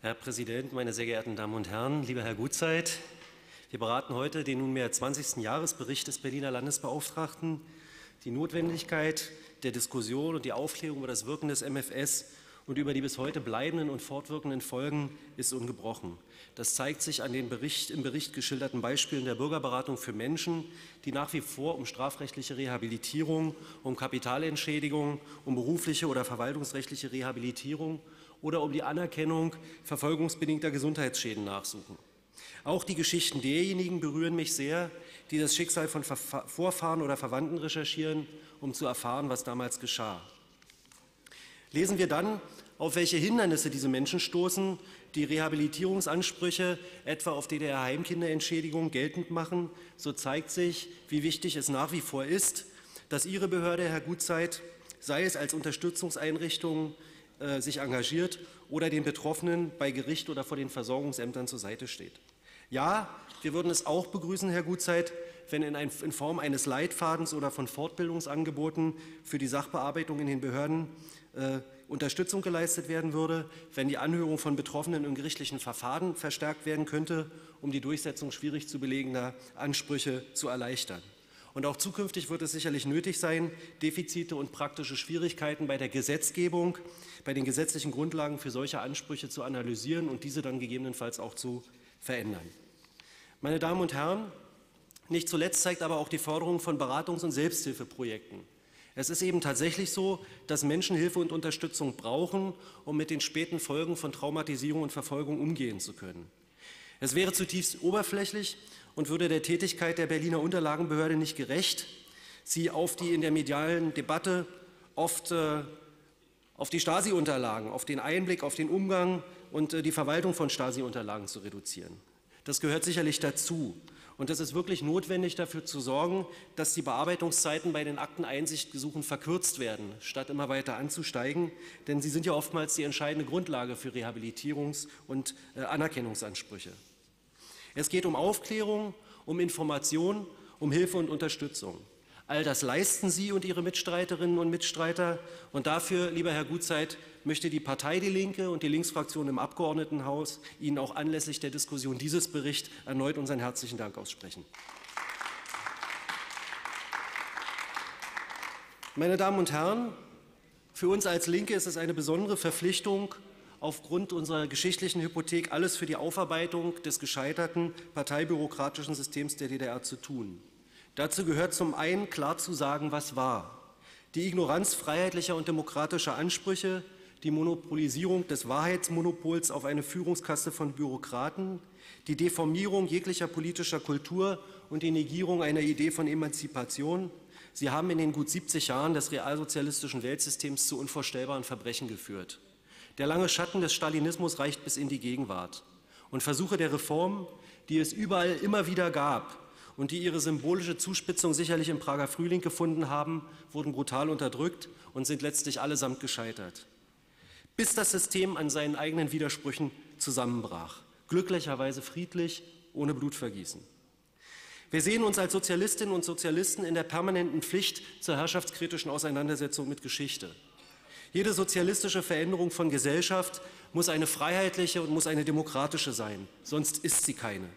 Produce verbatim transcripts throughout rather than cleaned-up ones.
Herr Präsident, meine sehr geehrten Damen und Herren, lieber Herr Gutzeit! Wir beraten heute den nunmehr zwanzigsten Jahresbericht des Berliner Landesbeauftragten. Die Notwendigkeit der Diskussion und die Aufklärung über das Wirken des M F S und über die bis heute bleibenden und fortwirkenden Folgen ist ungebrochen. Das zeigt sich an den Bericht, im Bericht geschilderten Beispielen der Bürgerberatung für Menschen, die nach wie vor um strafrechtliche Rehabilitierung, um Kapitalentschädigung, um berufliche oder verwaltungsrechtliche Rehabilitierung oder um die Anerkennung verfolgungsbedingter Gesundheitsschäden nachsuchen. Auch die Geschichten derjenigen berühren mich sehr, die das Schicksal von Vorfahren oder Verwandten recherchieren, um zu erfahren, was damals geschah. Lesen wir dann, auf welche Hindernisse diese Menschen stoßen, die Rehabilitierungsansprüche etwa auf D D R-Heimkinderentschädigung geltend machen, so zeigt sich, wie wichtig es nach wie vor ist, dass Ihre Behörde, Herr Gutzeit, sei es als Unterstützungseinrichtung, äh, sich engagiert oder den Betroffenen bei Gericht oder vor den Versorgungsämtern zur Seite steht. Ja, wir würden es auch begrüßen, Herr Gutzeit, wenn in, ein, in Form eines Leitfadens oder von Fortbildungsangeboten für die Sachbearbeitung in den Behörden äh, Unterstützung geleistet werden würde, wenn die Anhörung von Betroffenen im gerichtlichen Verfahren verstärkt werden könnte, um die Durchsetzung schwierig zu belegender Ansprüche zu erleichtern. Und auch zukünftig wird es sicherlich nötig sein, Defizite und praktische Schwierigkeiten bei der Gesetzgebung, bei den gesetzlichen Grundlagen für solche Ansprüche zu analysieren und diese dann gegebenenfalls auch zu verändern. Meine Damen und Herren, nicht zuletzt zeigt aber auch die Förderung von Beratungs- und Selbsthilfeprojekten. Es ist eben tatsächlich so, dass Menschen Hilfe und Unterstützung brauchen, um mit den späten Folgen von Traumatisierung und Verfolgung umgehen zu können. Es wäre zutiefst oberflächlich und würde der Tätigkeit der Berliner Unterlagenbehörde nicht gerecht, sie auf die in der medialen Debatte oft äh, auf die Stasi-Unterlagen, auf den Einblick, auf den Umgang und äh, die Verwaltung von Stasi-Unterlagen zu reduzieren. Das gehört sicherlich dazu. Und es ist wirklich notwendig, dafür zu sorgen, dass die Bearbeitungszeiten bei den Akteneinsichtgesuchen verkürzt werden, statt immer weiter anzusteigen. Denn sie sind ja oftmals die entscheidende Grundlage für Rehabilitierungs- und äh, Anerkennungsansprüche. Es geht um Aufklärung, um Information, um Hilfe und Unterstützung. All das leisten Sie und Ihre Mitstreiterinnen und Mitstreiter. Und dafür, lieber Herr Gutzeit, möchte die Partei Die Linke und die Linksfraktion im Abgeordnetenhaus Ihnen auch anlässlich der Diskussion dieses Berichts erneut unseren herzlichen Dank aussprechen. Meine Damen und Herren, für uns als Linke ist es eine besondere Verpflichtung, aufgrund unserer geschichtlichen Hypothek alles für die Aufarbeitung des gescheiterten parteibürokratischen Systems der D D R zu tun. Dazu gehört zum einen klar zu sagen, was war. Die Ignoranz freiheitlicher und demokratischer Ansprüche, die Monopolisierung des Wahrheitsmonopols auf eine Führungskaste von Bürokraten, die Deformierung jeglicher politischer Kultur und die Negierung einer Idee von Emanzipation. Sie haben in den gut siebzig Jahren des realsozialistischen Weltsystems zu unvorstellbaren Verbrechen geführt. Der lange Schatten des Stalinismus reicht bis in die Gegenwart. Und Versuche der Reform, die es überall immer wieder gab, und die ihre symbolische Zuspitzung sicherlich im Prager Frühling gefunden haben, wurden brutal unterdrückt und sind letztlich allesamt gescheitert. Bis das System an seinen eigenen Widersprüchen zusammenbrach. Glücklicherweise friedlich, ohne Blutvergießen. Wir sehen uns als Sozialistinnen und Sozialisten in der permanenten Pflicht zur herrschaftskritischen Auseinandersetzung mit Geschichte. Jede sozialistische Veränderung von Gesellschaft muss eine freiheitliche und muss eine demokratische sein, sonst ist sie keine.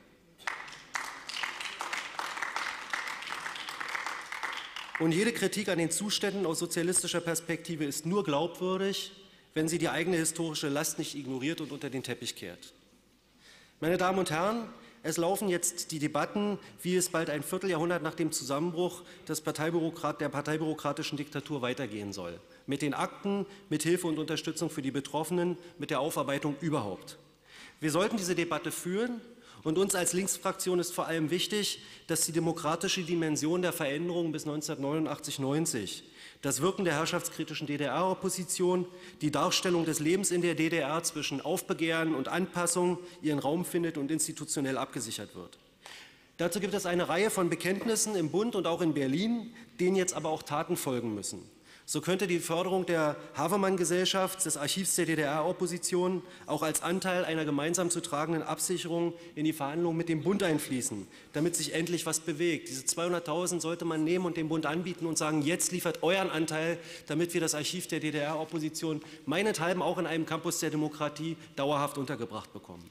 Und jede Kritik an den Zuständen aus sozialistischer Perspektive ist nur glaubwürdig, wenn sie die eigene historische Last nicht ignoriert und unter den Teppich kehrt. Meine Damen und Herren, es laufen jetzt die Debatten, wie es bald ein Vierteljahrhundert nach dem Zusammenbruch des Parteibürokrat, der parteibürokratischen Diktatur weitergehen soll. Mit den Akten, mit Hilfe und Unterstützung für die Betroffenen, mit der Aufarbeitung überhaupt. Wir sollten diese Debatte führen. Und uns als Linksfraktion ist vor allem wichtig, dass die demokratische Dimension der Veränderungen bis neunzehnhundertneunundachtzig neunzig, das Wirken der herrschaftskritischen D D R-Opposition, die Darstellung des Lebens in der D D R zwischen Aufbegehren und Anpassung ihren Raum findet und institutionell abgesichert wird. Dazu gibt es eine Reihe von Bekenntnissen im Bund und auch in Berlin, denen jetzt aber auch Taten folgen müssen. So könnte die Förderung der Havemann-Gesellschaft, des Archivs der D D R-Opposition, auch als Anteil einer gemeinsam zu tragenden Absicherung in die Verhandlungen mit dem Bund einfließen, damit sich endlich was bewegt. Diese zweihunderttausend sollte man nehmen und dem Bund anbieten und sagen, jetzt liefert euren Anteil, damit wir das Archiv der D D R-Opposition meinethalben auch in einem Campus der Demokratie dauerhaft untergebracht bekommen.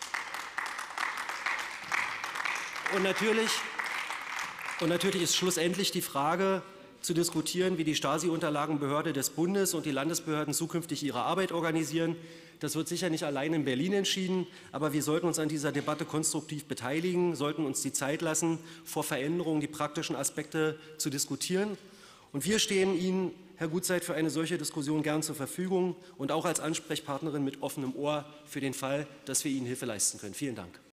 Und natürlich, und natürlich ist schlussendlich die Frage zu diskutieren, wie die Stasi-Unterlagenbehörde des Bundes und die Landesbehörden zukünftig ihre Arbeit organisieren. Das wird sicher nicht allein in Berlin entschieden, aber wir sollten uns an dieser Debatte konstruktiv beteiligen, sollten uns die Zeit lassen, vor Veränderungen die praktischen Aspekte zu diskutieren. Und wir stehen Ihnen, Herr Gutzeit, für eine solche Diskussion gern zur Verfügung und auch als Ansprechpartnerin mit offenem Ohr für den Fall, dass wir Ihnen Hilfe leisten können. Vielen Dank.